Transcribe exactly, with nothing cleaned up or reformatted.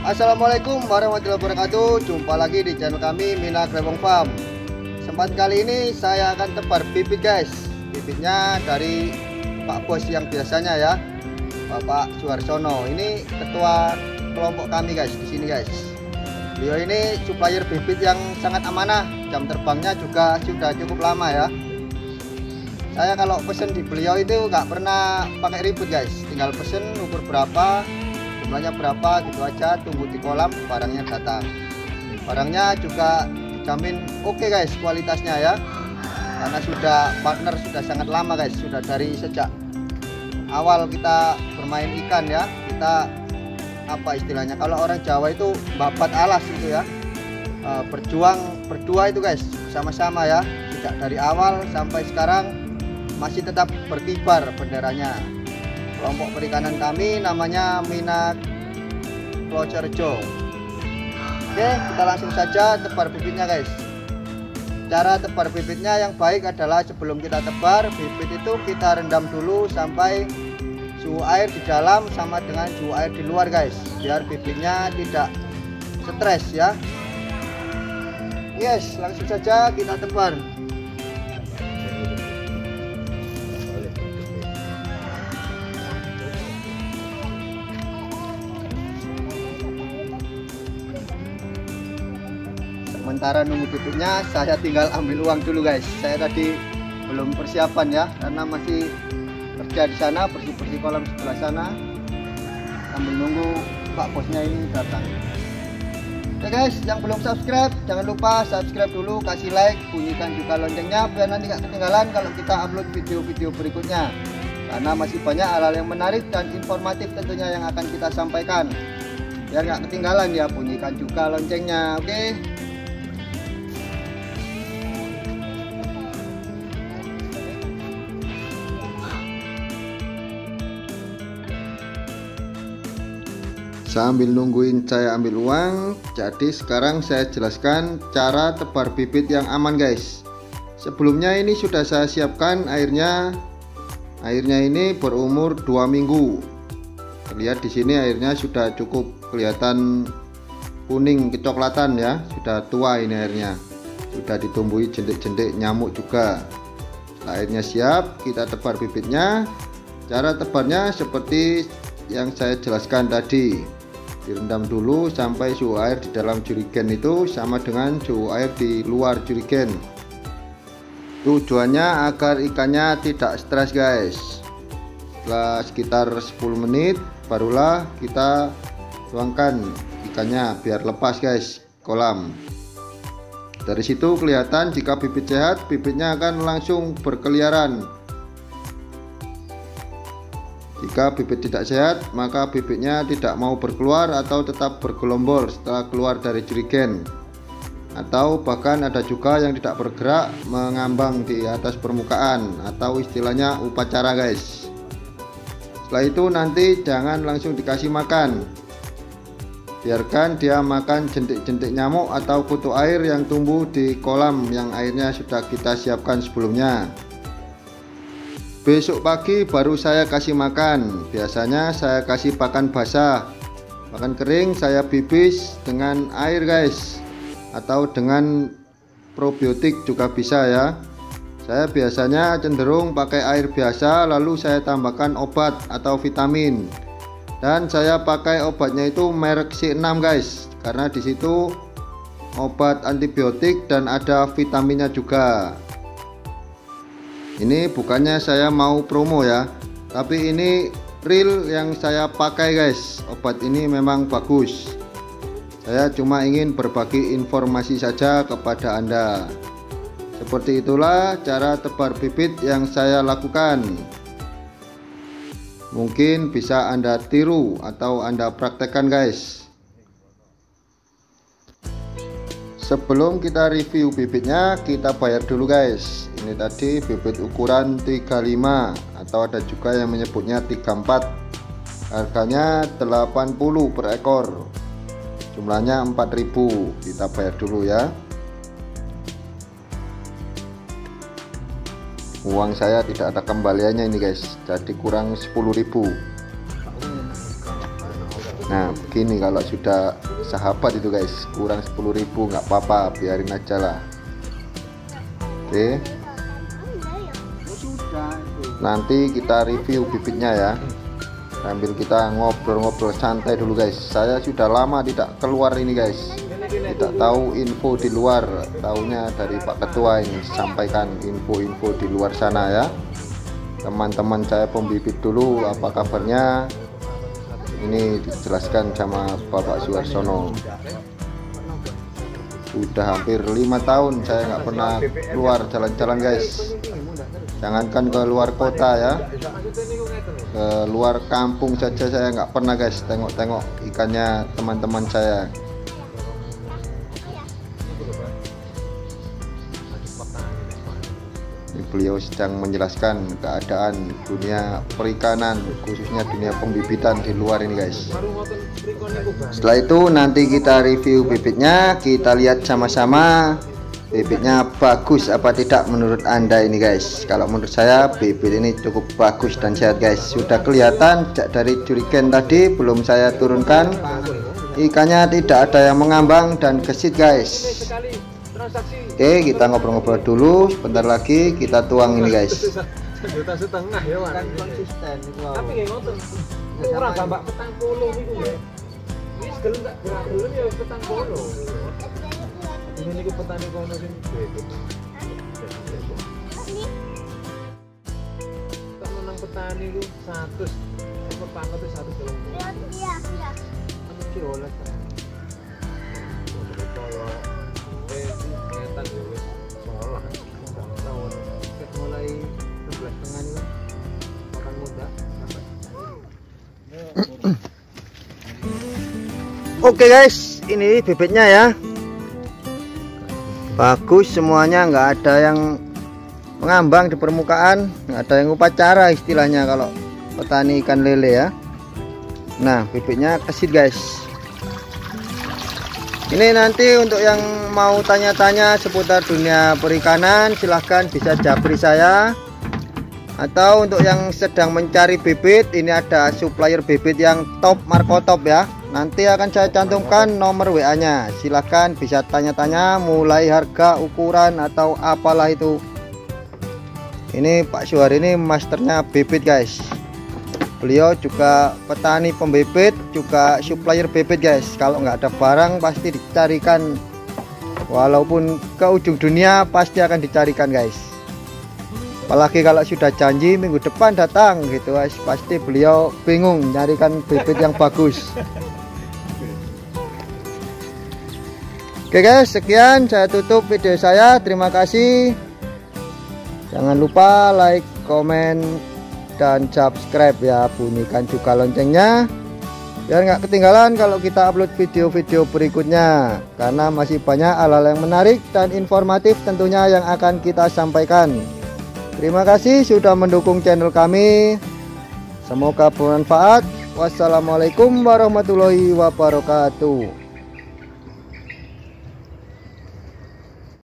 Assalamualaikum warahmatullahi wabarakatuh. Jumpa lagi di channel kami Mina Grabong Farm. Sempat kali ini saya akan tebar bibit guys. Bibitnya dari Pak Bos yang biasanya ya, Bapak Suharsono. Ini ketua kelompok kami guys di sini guys. Beliau ini supplier bibit yang sangat amanah. Jam terbangnya juga sudah cukup lama ya. Saya kalau pesen di beliau itu nggak pernah pakai ribut guys. Tinggal pesen ukur berapa, jumlahnya berapa, gitu aja, tunggu di kolam, barangnya datang. Barangnya juga dijamin oke okay guys kualitasnya ya, karena sudah partner sudah sangat lama guys, sudah dari sejak awal kita bermain ikan ya. Kita apa istilahnya, kalau orang Jawa itu babat alas itu ya, e, berjuang berdua itu guys, sama-sama ya, sejak dari awal sampai sekarang masih tetap berkibar benderanya. Kelompok perikanan kami namanya Mina Klocerjo. Oke, kita langsung saja tebar bibitnya guys. Cara tebar bibitnya yang baik adalah sebelum kita tebar bibit itu kita rendam dulu sampai suhu air di dalam sama dengan suhu air di luar guys, biar bibitnya tidak stres ya. Yes, langsung saja kita tebar. Sementara nunggu bibitnya, saya tinggal ambil uang dulu guys. Saya tadi belum persiapan ya, karena masih kerja di sana, bersih-bersih kolam sebelah sana, sambil nunggu Pak Bosnya ini datang. Oke guys, yang belum subscribe jangan lupa subscribe dulu, kasih like, bunyikan juga loncengnya biar nanti nggak ketinggalan kalau kita upload video-video berikutnya. Karena masih banyak hal-hal yang menarik dan informatif tentunya yang akan kita sampaikan. Biar nggak ketinggalan ya, bunyikan juga loncengnya. Oke. Sambil nungguin saya ambil uang, jadi sekarang saya jelaskan cara tebar bibit yang aman guys. Sebelumnya ini sudah saya siapkan airnya. Airnya ini berumur dua minggu. Lihat di sini airnya sudah cukup kelihatan kuning kecoklatan ya, sudah tua ini airnya. Sudah ditumbuhi jentik-jentik nyamuk juga. Setelah airnya siap, kita tebar bibitnya. Cara tebarnya seperti yang saya jelaskan tadi. Direndam dulu sampai suhu air di dalam jerigen itu sama dengan suhu air di luar jerigen. Tujuannya agar ikannya tidak stres guys. Setelah sekitar sepuluh menit barulah kita tuangkan ikannya biar lepas guys kolam. Dari situ kelihatan jika bibit sehat, bibitnya akan langsung berkeliaran. Jika bibit tidak sehat, maka bibitnya tidak mau berkeluar atau tetap bergelombol setelah keluar dari jerigen. Atau bahkan ada juga yang tidak bergerak mengambang di atas permukaan, atau istilahnya upacara guys. Setelah itu nanti jangan langsung dikasih makan. Biarkan dia makan jentik-jentik nyamuk atau kutu air yang tumbuh di kolam yang airnya sudah kita siapkan sebelumnya. Besok pagi baru saya kasih makan. Biasanya saya kasih pakan basah. Pakan kering saya bibis dengan air guys, atau dengan probiotik juga bisa ya. Saya biasanya cenderung pakai air biasa, lalu saya tambahkan obat atau vitamin. Dan saya pakai obatnya itu merek C enam guys, karena disitu obat antibiotik dan ada vitaminnya juga. Ini bukannya saya mau promo ya, tapi ini real yang saya pakai guys. Obat ini memang bagus. Saya cuma ingin berbagi informasi saja kepada Anda. Seperti itulah cara tebar bibit yang saya lakukan. Mungkin bisa Anda tiru atau Anda praktekkan guys. Sebelum kita review bibitnya, kita bayar dulu guys. Ini tadi bibit ukuran tiga puluh lima, atau ada juga yang menyebutnya tiga puluh empat. Harganya delapan puluh per ekor. Jumlahnya empat ribu. Kita bayar dulu ya. Uang saya tidak ada kembaliannya ini guys, jadi kurang sepuluh ribu. Nah begini kalau sudah sahabat itu guys, kurang sepuluh ribu nggak apa-apa, biarin aja lah. Oke, nanti kita review bibitnya ya, sambil kita ngobrol-ngobrol santai dulu guys. Saya sudah lama tidak keluar ini guys, tidak tahu info di luar, taunya dari Pak Ketua ini sampaikan info-info di luar sana ya. Teman-teman saya pembibit dulu, apa kabarnya? Ini dijelaskan sama Bapak Suarsono. Sudah hampir lima tahun saya nggak pernah keluar jalan-jalan guys. Jangankan ke luar kota ya, ke luar kampung saja saya nggak pernah guys tengok-tengok ikannya teman-teman saya. Beliau sedang menjelaskan keadaan dunia perikanan, khususnya dunia pembibitan di luar ini guys. Setelah itu nanti kita review bibitnya, kita lihat sama-sama bibitnya bagus apa tidak menurut Anda ini guys. Kalau menurut saya bibit ini cukup bagus dan sehat guys. Sudah kelihatan dari jurigen tadi belum saya turunkan, ikannya tidak ada yang mengambang dan gesit guys. Oke, kita ngobrol-ngobrol dulu, sebentar lagi kita tuang ini guys. Juta setengah ya kan konsisten itu. Tapi nggih ngoten. Ora gambak petang puluh niku nggih. Wis gelem tak gerak dulu ya petang puluh. Ini niku petani kono sing bebek. Tak menang petani ku seratus. Apa pangkat itu seratus dalam. Iya, iya. Anu ki oleh ta. Mulai sebelas setengah ini makan muda. Oke guys, ini bibitnya ya, bagus semuanya, nggak ada yang mengambang di permukaan, nggak ada yang upacara istilahnya kalau petani ikan lele ya. Nah bibitnya kesit guys. Ini nanti untuk yang mau tanya-tanya seputar dunia perikanan silahkan bisa japri saya, atau untuk yang sedang mencari bibit, ini ada supplier bibit yang top Marco Top ya, nanti akan saya cantumkan nomor W A nya, silahkan bisa tanya-tanya mulai harga, ukuran atau apalah itu. Ini Pak Suhar ini masternya bibit guys, beliau juga petani pembibit, juga supplier bibit guys. Kalau nggak ada barang pasti dicarikan, walaupun ke ujung dunia pasti akan dicarikan guys. Apalagi kalau sudah janji minggu depan datang gitu guys, pasti beliau bingung nyarikan bibit yang bagus. Oke guys, sekian saya tutup video saya. Terima kasih. Jangan lupa like, komen, dan subscribe ya, bunyikan juga loncengnya biar nggak ketinggalan kalau kita upload video-video berikutnya, karena masih banyak hal-hal yang menarik dan informatif tentunya yang akan kita sampaikan. Terima kasih sudah mendukung channel kami, semoga bermanfaat. Wassalamualaikum warahmatullahi wabarakatuh.